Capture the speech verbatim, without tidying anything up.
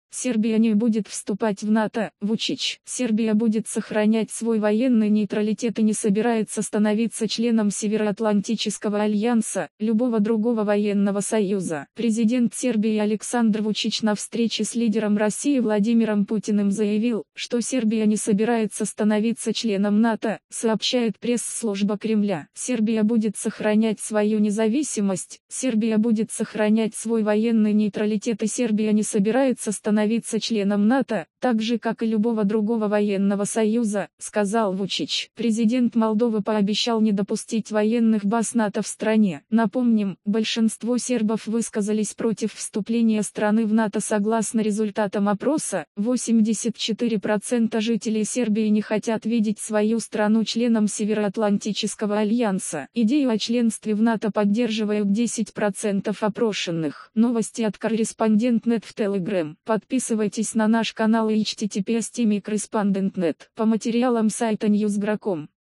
Сербия не будет вступать в НАТО. Вучич. Сербия будет сохранять свой военный нейтралитет и не собирается становиться членом Североатлантического альянса, любого другого военного союза. Президент Сербии Александр Вучич на встрече с лидером России Владимиром Путиным заявил, что Сербия не собирается становиться членом НАТО, сообщает пресс-служба Кремля. Сербия будет сохранять свою независимость, Сербия будет сохранять свой военный нейтралитет и Сербия не собирается становиться членом НАТО, так же как и любого другого военного союза, сказал Вучич. Президент Молдовы пообещал не допустить военных баз НАТО в стране. Напомним, большинство сербов высказались против вступления страны в НАТО. Согласно результатам опроса, восемьдесят четыре процента жителей Сербии не хотят видеть свою страну членом Североатлантического альянса. Идею о членстве в НАТО поддерживают десять процентов опрошенных. Новости от корреспондент точка нет в Telegram. Подписывайтесь на наш канал и эйч ти ти пи эс точка корреспондент точка нет по материалам сайта ньюс точка гра точка ком.